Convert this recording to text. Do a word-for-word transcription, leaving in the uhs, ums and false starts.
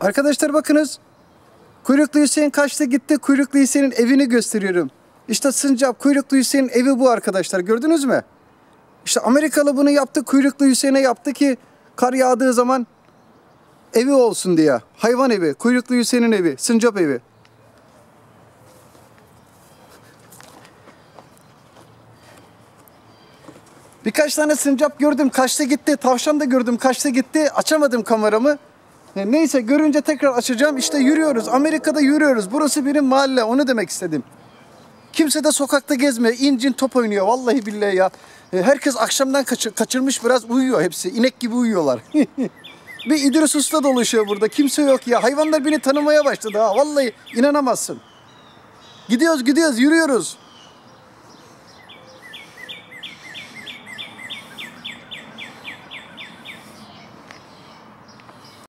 Arkadaşlar bakınız. Kuyruklu Hüseyin kaçtı gitti. Kuyruklu Hüseyin'in evini gösteriyorum. İşte Sincap Kuyruklu Hüseyin'in evi bu arkadaşlar. Gördünüz mü? İşte Amerikalı bunu yaptı. Kuyruklu Hüseyin'e yaptı ki kar yağdığı zaman evi olsun diye. Hayvan evi. Kuyruklu Hüseyin'in evi. Sincap evi. Birkaç tane sincap gördüm. Kaçtı gitti. Tavşan da gördüm. Kaçtı gitti. Açamadım kameramı. Neyse görünce tekrar açacağım. İşte yürüyoruz. Amerika'da yürüyoruz. Burası benim mahalle. Onu demek istedim. Kimse de sokakta gezmiyor. İncin top oynuyor. Vallahi billahi ya. Herkes akşamdan kaçır, kaçırmış biraz uyuyor hepsi. İnek gibi uyuyorlar. Bir İdris Usta dolaşıyor burada. Kimse yok ya. Hayvanlar beni tanımaya başladı ha. Vallahi inanamazsın. Gidiyoruz gidiyoruz yürüyoruz.